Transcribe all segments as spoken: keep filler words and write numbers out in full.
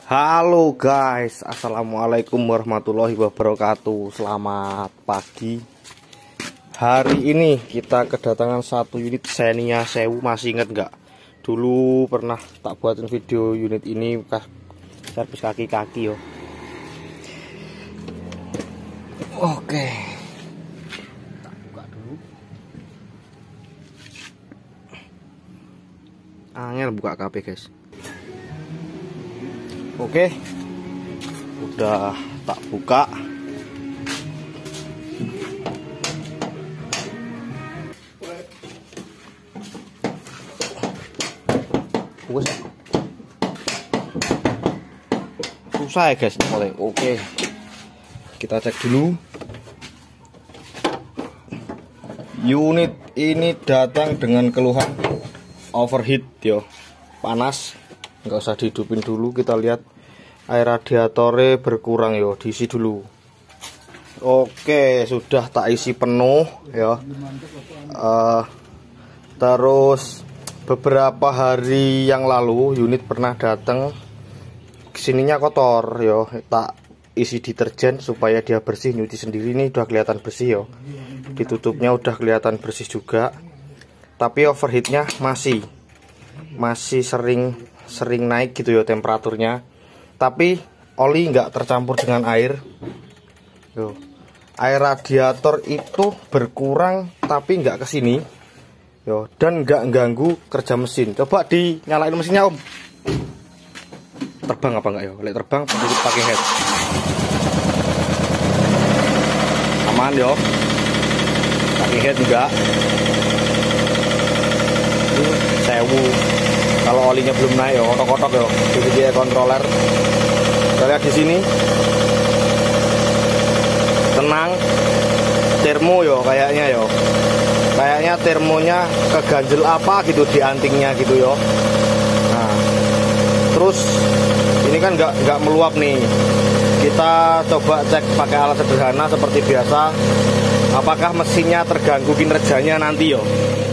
Halo guys, assalamualaikum warahmatullahi wabarakatuh. Selamat pagi. Hari ini kita kedatangan satu unit Xenia Sewu. Masih inget nggak? Dulu pernah tak buatin video unit ini servis kaki-kaki yo. Oke, tak buka dulu. Angel buka K P guys. Oke, udah tak buka. Susah ya guys, mulai. Oke, kita cek dulu. Unit ini datang dengan keluhan overheat yo, panas. Nggak usah dihidupin dulu, kita lihat air radiatornya berkurang yo, diisi dulu. Oke, sudah tak isi penuh ya. Uh, terus beberapa hari yang lalu unit pernah datang, kesininya kotor yo, tak isi deterjen supaya dia bersih, nyuci sendiri. Ini udah kelihatan bersih yo, ditutupnya udah kelihatan bersih juga, tapi overheatnya masih masih sering sering naik gitu ya temperaturnya. Tapi oli nggak tercampur dengan air yo. Air radiator itu berkurang tapi nggak kesini yo, dan nggak ganggu kerja mesin. Coba dinyalain mesinnya om, terbang apa enggak yo? Lek terbang pakai head aman yo, pakai head enggak. Sewu. Kalau olinya belum naik yo, kotok-kotok yo, jadi dia controller. Kita lihat di sini, tenang, termo yo kayaknya yo, kayaknya termonya keganjel apa gitu di antingnya gitu yo. Nah, terus ini kan nggak nggak meluap nih. Kita coba cek pakai alat sederhana seperti biasa, apakah mesinnya terganggu kinerjanya nanti yo.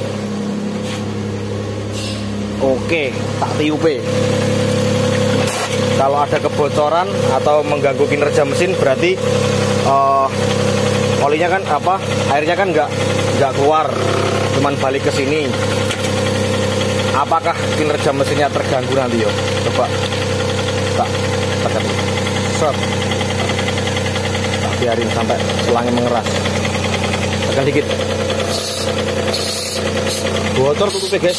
Oke, tak tiup. Kalau ada kebocoran atau mengganggu kinerja mesin, berarti uh, olinya kan apa, airnya kan nggak nggak keluar, cuman balik ke sini. Apakah kinerja mesinnya terganggu nanti yo? Coba tak tekan, set, tak biarin sampai selangnya mengeras. Tekan dikit. Bocor tutupnya guys.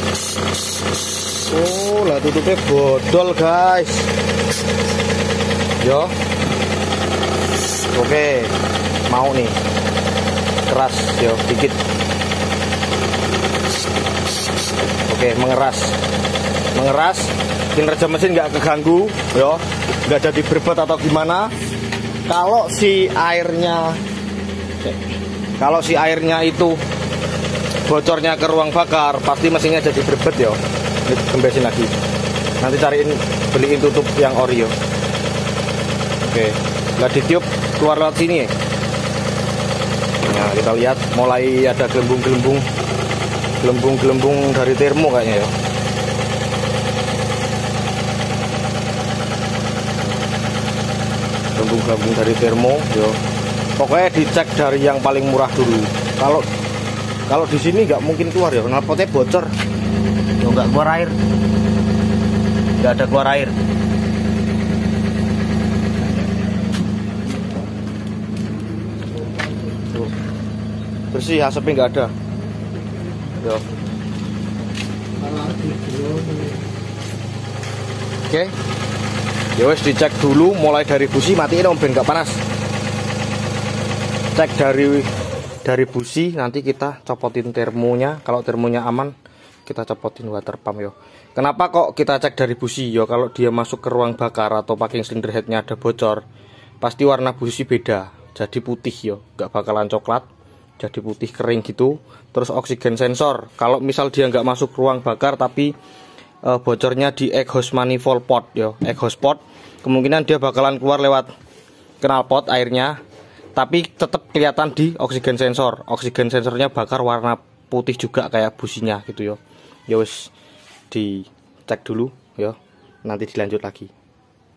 Oh lah, tutupnya bodol guys yo. Oke, mau nih keras yo dikit. Oke, mengeras mengeras kinerja mesin nggak keganggu yo, nggak jadi berbet atau gimana. Kalau si airnya kalau si airnya itu bocornya ke ruang bakar, pasti mesinnya jadi berbet yo. Kembesin lagi. Nanti cariin, beliin tutup yang ori yo. Oke, nggak ditiup keluar lewat sini. Nah, kita lihat mulai ada gelembung-gelembung, gelembung-gelembung dari termo kayaknya yo. Gelembung-gelembung dari termo yo. Pokoknya dicek dari yang paling murah dulu. Kalau Kalau di sini nggak mungkin keluar ya, knalpotnya bocor. Yo, nggak keluar air, nggak ada keluar air. Tuh, bersih, asapnya nggak ada. Yo. Oke, ya wes dicek dulu, mulai dari busi, matiin om ben nggak panas. Cek dari dari busi, nanti kita copotin termonya. Kalau termonya aman, kita copotin water pump yo. Kenapa kok kita cek dari busi yo? Kalau dia masuk ke ruang bakar atau packing cylinder headnya ada bocor, pasti warna busi beda, jadi putih yo, nggak bakalan coklat, jadi putih kering gitu. Terus oksigen sensor, kalau misal dia nggak masuk ruang bakar tapi e, bocornya di exhaust manifold pot yo, exhaust pot, kemungkinan dia bakalan keluar lewat knalpot airnya. Tapi tetap kelihatan di oksigen sensor. Oksigen sensornya bakar warna putih juga kayak businya gitu yo. Ya wis dicek dulu ya. Nanti dilanjut lagi.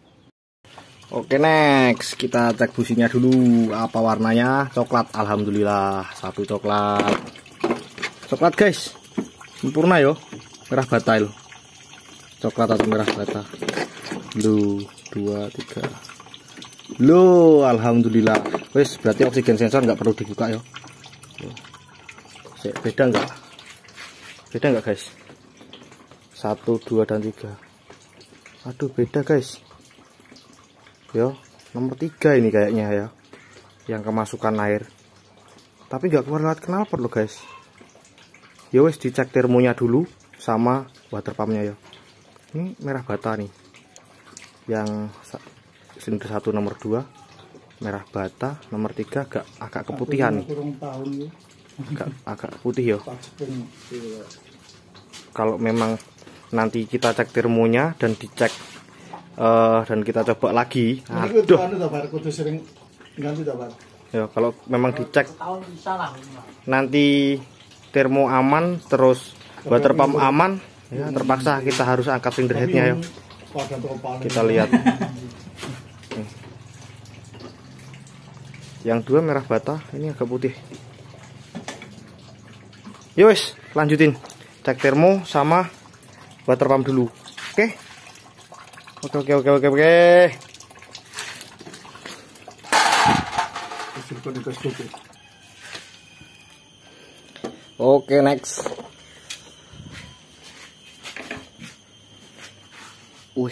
Oke, next kita cek businya dulu. Apa warnanya? Coklat. Alhamdulillah, satu coklat. Coklat guys, sempurna yo. Merah bata lo. Coklat atau merah bata. Lu dua tiga. Lo, alhamdulillah. Wes, berarti oksigen sensor nggak perlu dibuka yo. Beda nggak? Beda nggak guys? Satu, dua dan tiga. Aduh, beda guys. Yo, nomor tiga ini kayaknya ya, yang kemasukan air. Tapi nggak keluar lewat knalpot loh guys. Yo wes, dicek termonya dulu sama water pumpnya ya. Ini merah bata nih. Yang silinder satu nomor dua merah bata, nomor tiga agak agak keputihan nih. Agak, agak putih ya. Kalau memang nanti kita cek termonya dan dicek Uh, dan kita coba lagi. Aduh. Ya, kalau memang dicek nanti termo aman, terus water pump aman, ya terpaksa kita harus angkat cylinder headnya ya. Kita lihat. Nih. Yang dua merah bata, ini agak putih. Yowes, lanjutin cek termo sama water pump dulu. Oke. Oke oke oke oke oke. Oke, next. Wih.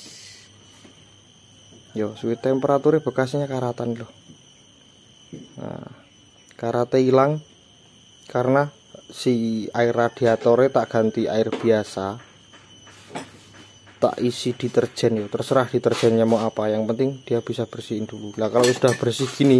Yo, suhu temperaturnya bekasnya karatan loh. Nah, karate hilang karena si air radiatornya tak ganti air biasa. Tak isi deterjen ya, terserah deterjennya mau apa, yang penting dia bisa bersihin dulu. Nah kalau sudah bersih gini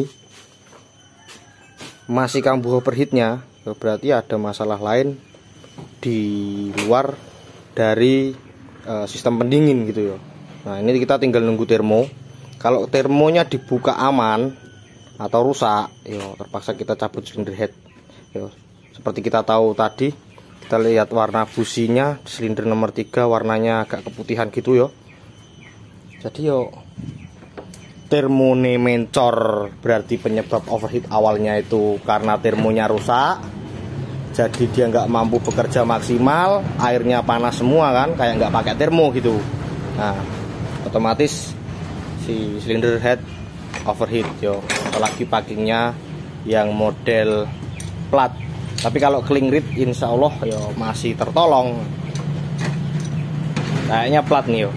masih kambuh overheatnya, ya berarti ada masalah lain di luar dari uh, sistem pendingin gitu ya. Nah ini kita tinggal nunggu termo. Kalau termonya dibuka aman atau rusak, ya terpaksa kita cabut cylinder head. Ya, seperti kita tahu tadi, kita lihat warna businya silinder nomor tiga warnanya agak keputihan gitu yo. Jadi yo termone mencor, berarti penyebab overheat awalnya itu karena termonya rusak. Jadi dia nggak mampu bekerja maksimal, airnya panas semua kan, kayak nggak pakai termo gitu. Nah, otomatis si silinder head overheat yo. Apalagi packingnya yang model plat. Tapi kalau cling reed insya Allah yo masih tertolong. Kayaknya plat nih yo.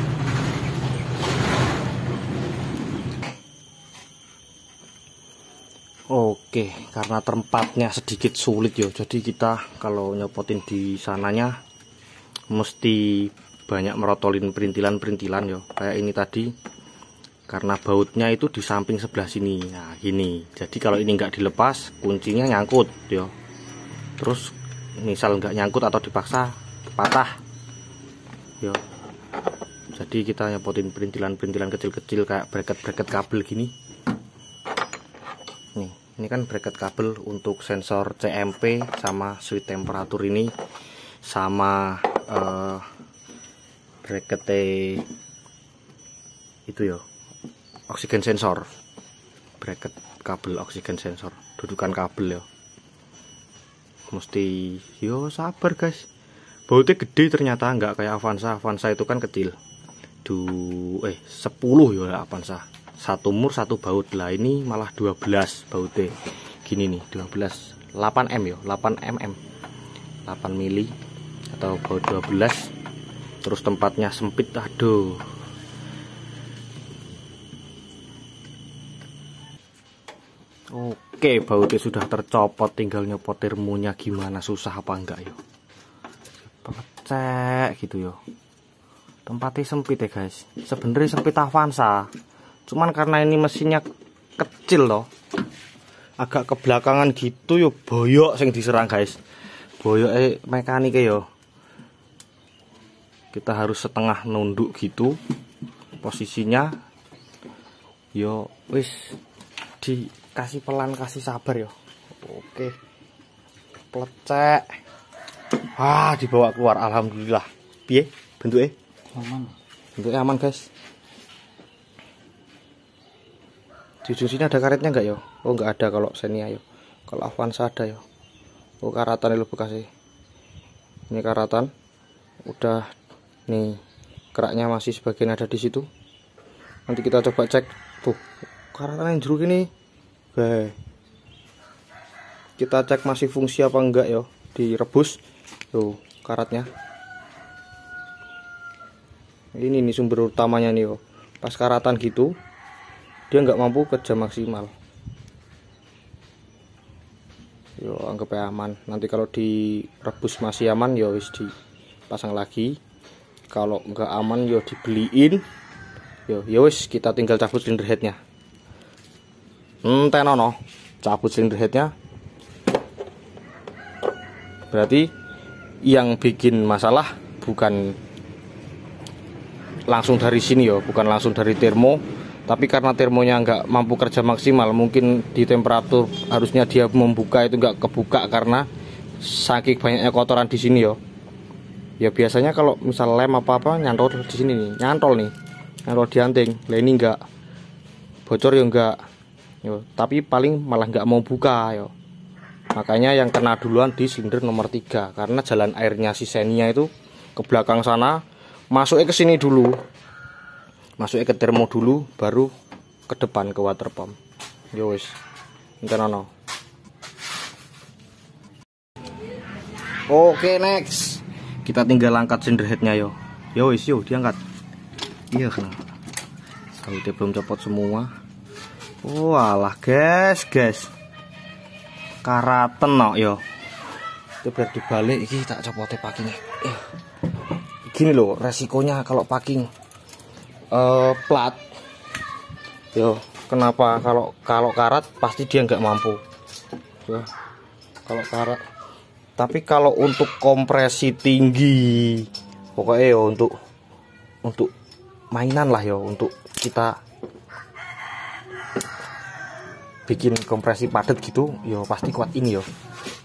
Oke, karena tempatnya sedikit sulit yo. Jadi kita kalau nyopotin di sananya mesti banyak merotolin perintilan-perintilan yo. Kayak ini tadi. Karena bautnya itu di samping sebelah sini. Nah, gini. Jadi kalau ini nggak dilepas, kuncinya nyangkut yo. Terus misal nggak nyangkut atau dipaksa patah yo. Jadi kita nyepotin perintilan-perintilan kecil-kecil kayak bracket-bracket kabel gini. Nih, ini kan bracket kabel untuk sensor C M P sama switch temperatur ini, sama uh, bracket itu yo, oksigen sensor. Bracket kabel oksigen sensor, dudukan kabel yo. Mesti yo sabar guys, bautnya gede ternyata, nggak kayak Avanza. Avanza itu kan kecil, du eh sepuluh ya Avanza, satu mur satu baut. Lah ini malah dua belas bautnya gini nih, dua belas, delapan M yo, delapan mm, delapan mili atau baut dua belas. Terus tempatnya sempit, aduh. Oke, bautnya sudah tercopot, tinggal nyopot termonya gimana, susah apa enggak yo. Cek gitu yo. Tempatnya sempit ya guys. Sebenarnya sempit Avanza. Cuman karena ini mesinnya kecil loh. Agak ke belakangan gitu yo, boyok sing diserang guys. Boyok eh mekanik yo. Kita harus setengah nunduk gitu posisinya. Yo wis di kasih pelan, kasih sabar yo. Oke, plecek. Ah, dibawa keluar, alhamdulillah. Piye bentuknya? Aman. Bentuknya aman guys. Di ujung sini ada karetnya enggak ya? Oh enggak ada kalau Xenia ya. Kalau Avanza ada ya. Oh karatan itu bekasnya. Ini karatan. Udah nih keraknya masih sebagian ada di situ. Nanti kita coba cek tuh karatan yang jeruk ini. Oke. Kita cek masih fungsi apa enggak ya. Direbus tuh karatnya. Ini nih sumber utamanya nih yo. Pas karatan gitu dia nggak mampu kerja maksimal. Yo anggap aman. Nanti kalau direbus masih aman yo wis dipasang lagi. Kalau nggak aman yo dibeliin. Yo yo wis kita tinggal cabut silinder headnya. Hmm tenono cabut silinder headnya. Berarti yang bikin masalah bukan langsung dari sini ya, bukan langsung dari termo, tapi karena termonya nggak mampu kerja maksimal. Mungkin di temperatur harusnya dia membuka itu nggak kebuka karena saking banyaknya kotoran di sini ya. Ya biasanya kalau misal lem apa apa nyantol di sini nih, nyantol nih, nyantol di anting. Lah ini nggak bocor ya nggak, yo, tapi paling malah nggak mau buka ya. Makanya yang kena duluan di silinder nomor tiga karena jalan airnya si Xenia itu ke belakang sana. Masuknya ke sini dulu, masuknya ke termo dulu, baru ke depan ke water pump. Yo wis, no. Oke next, kita tinggal angkat silinder headnya yo. Yo wis yo diangkat. Iya kan? Sauté belum copot semua. Walah guys guys, karatan no yo. Itu biar dibalik, iki tak copotnya pakinya. Eh. Gini loh resikonya kalau packing uh, plat yo. Kenapa kalau kalau karat pasti dia nggak mampu ya, kalau karat. Tapi kalau untuk kompresi tinggi pokoknya yo untuk untuk mainan lah yo, untuk kita bikin kompresi padat gitu yo pasti kuat ini yo.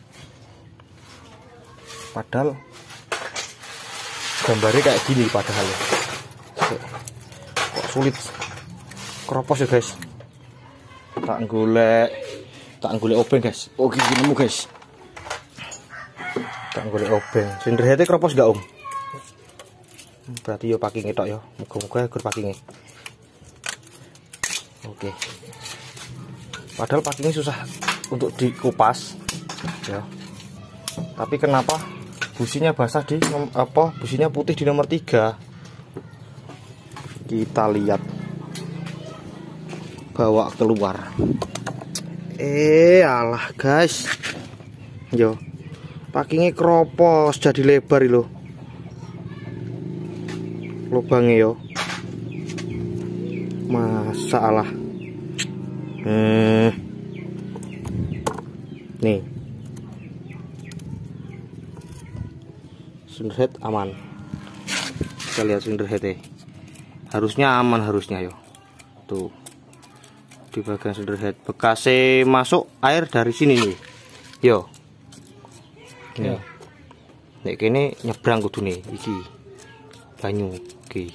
Padahal gambarnya kayak gini padahal ya. Kok sulit keropos ya guys. Tak golek tak golek obeng guys. Oh gini nemu guys. Tak golek obeng. Silinder headnya keropos gak om? Berarti yo packing tok yo. Muga-muga gur packingnya. Oke. Padahal packingnya susah untuk dikupas ya. Tapi kenapa businya basah di apa businya putih di nomor tiga? Kita lihat, bawa keluar. Eh alah guys, yo packingnya keropos jadi lebar loh lubangnya yo. Masalah hmm. Nih silinder head aman. Kita lihat silinder head harusnya aman, harusnya yo. Tuh di bagian silinder head bekasnya masuk air dari sini nih yo. Nih nek kene nyebrang kudu nih iki banyu. Oke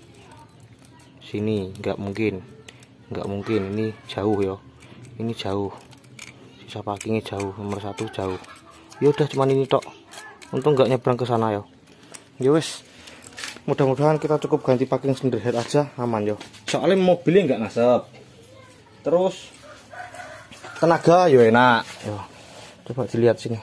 sini nggak mungkin, nggak mungkin, ini jauh yo, ini jauh, sisa packingnya jauh, nomor satu jauh. Ya udah cuman ini tok. Untung nggak nyebrang ke sana yo. Ya wes, mudah-mudahan kita cukup ganti packing silinder head aja aman yo. Soalnya mobilnya nggak ngasep. Terus tenaga yo enak. Yo, coba dilihat sini.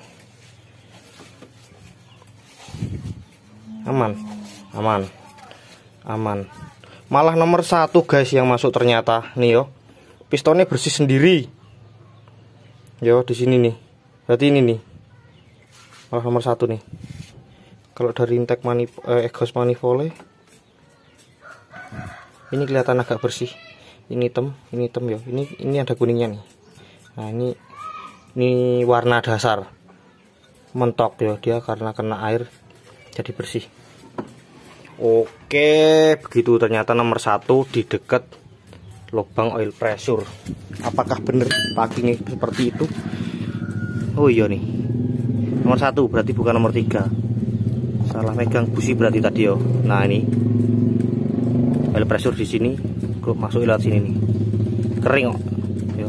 Aman, aman, aman. Malah nomor satu guys yang masuk ternyata nih yo. Pistonnya bersih sendiri. Yo di sini nih. Berarti ini nih. Malah nomor satu nih. Kalau dari intake manif eh, exhaust manifold ini kelihatan agak bersih. Ini hitam, ini hitam ya. Ini ini ada kuningnya nih. Nah ini ini warna dasar mentok ya dia karena kena air jadi bersih. Oke, begitu ternyata nomor satu di dekat lubang oil pressure. Apakah benar packingnya seperti itu? Oh iya nih. Nomor satu berarti bukan nomor tiga. Salah megang busi berarti tadi yo. Nah ini oil pressure di sini, kok masuk lewat sini nih. kering kok. Yo.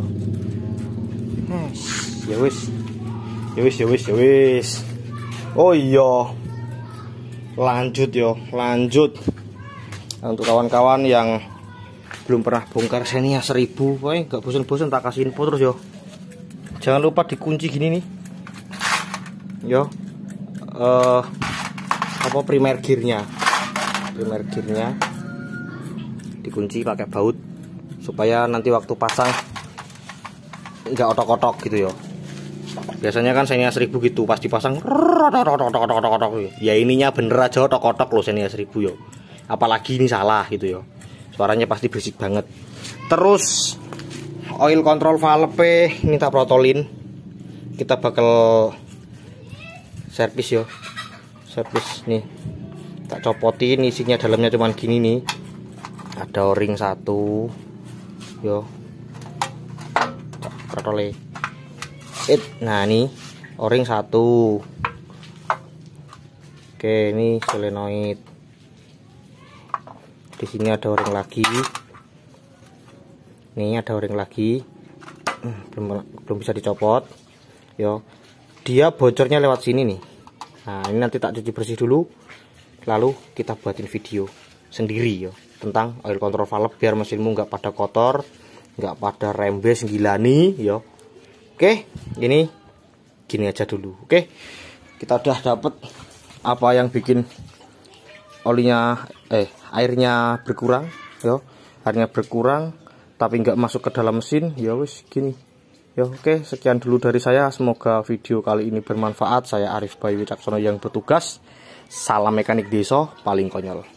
Ya wis. Ya wis, ya wis, ya wis. Oh iya. Lanjut yo, lanjut. Untuk kawan-kawan yang belum pernah bongkar Xenia seribu, woy, gak bosan-bosan tak kasih info terus yo. Jangan lupa dikunci gini nih. Yo. Eh uh, apa primer gearnya? Primer gearnya dikunci pakai baut supaya nanti waktu pasang nggak otok-otok gitu yo. Biasanya kan Xenia seribu gitu pas dipasang ya ininya bener aja otok-otok loh Xenia seribu yo. Apalagi ini salah gitu yo. Suaranya pasti berisik banget. Terus oil control valve ini tak protolin. Kita bakal servis yo. Servis nih. Tak copotin, isinya dalamnya cuman gini nih. Ada o-ring satu. Yo. Protole. It. Nah, ini o-ring satu. Oke, ini solenoid. Di sini ada o-ring lagi. Nih ada o-ring lagi. Belum belum bisa dicopot. Yo. Dia bocornya lewat sini nih. Nah, ini nanti tak cuci bersih dulu. Lalu kita buatin video sendiri yo tentang oil control valve biar mesinmu nggak pada kotor, nggak pada rembes gilani yo. Oke, ini gini aja dulu. Oke, kita udah dapet apa yang bikin olinya eh airnya berkurang yo, airnya berkurang tapi nggak masuk ke dalam mesin ya wis gini yo. Oke, sekian dulu dari saya, semoga video kali ini bermanfaat. Saya Arif Bayu Wicaksono yang bertugas. Salam mekanik desa paling konyol.